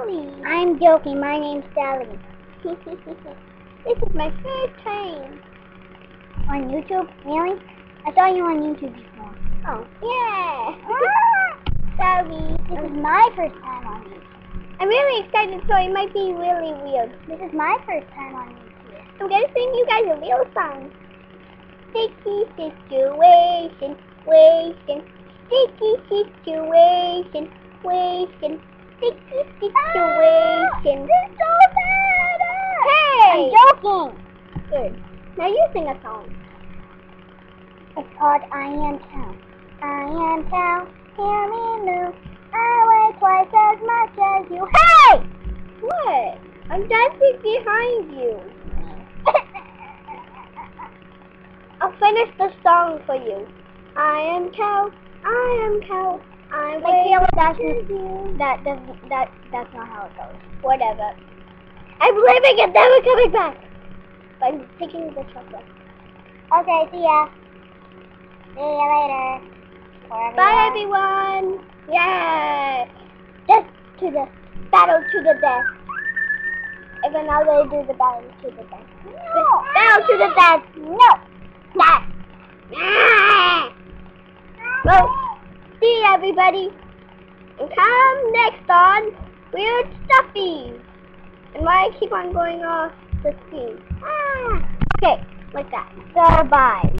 Sally. I'm joking. My name's Sally. This is my first time. On YouTube? Really? I saw you on YouTube before. Oh, yeah. Sorry. This is my first time on YouTube. I'm really excited, so it might be really weird. This is my first time on YouTube. I'm going to sing you guys a real song. Sticky situation, wation. Sticky situation, wation. Sticky situation. This is so bad! Hey! I'm joking! Good. Now you sing a song. It's called I Am Cow. I am cow, hear me moo. I weigh twice as much as you. Hey! What? I'm dancing behind you. I'll finish the song for you. I am cow, I am cow, I weigh twice as you. That's not how it goes. Whatever. I'm leaving and never coming back. I'm taking the chocolate. Okay, see ya. See ya later. Bye everyone. Yeah. Just to the battle to the death. And then now they do the battle to the death. No. Battle to the death. No. Death. Well, see everybody. And come next on Weird Stuffies. And why I keep on going off the screen? Okay, like that. Goodbye.